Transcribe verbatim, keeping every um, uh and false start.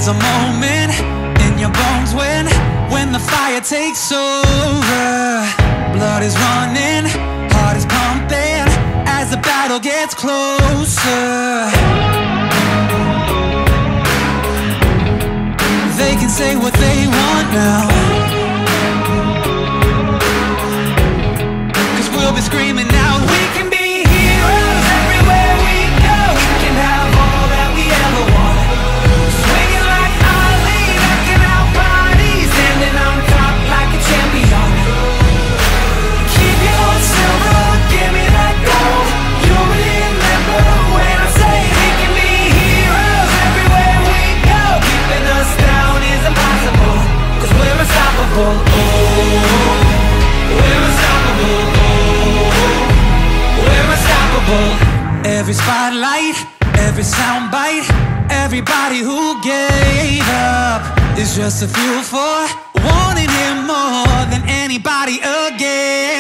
There's a moment in your bones when When the fire takes over. Blood is running, heart is pumping as the battle gets closer. They can say what they want now, 'cause we'll be screaming out, we can be heroes everywhere we go. We can have all that we ever want. Swinging like Ali, knocking out bodies, standing on top like a champion. Keep your heart silver, give me that gold. You'll remember when I say we can be heroes everywhere we go. Keeping us down is impossible, 'cause we're unstoppable. Oh, we're unstoppable. Oh, we're unstoppable. Every spotlight, every soundbite, everybody who gave up is just a fuel for wanting him more than anybody again.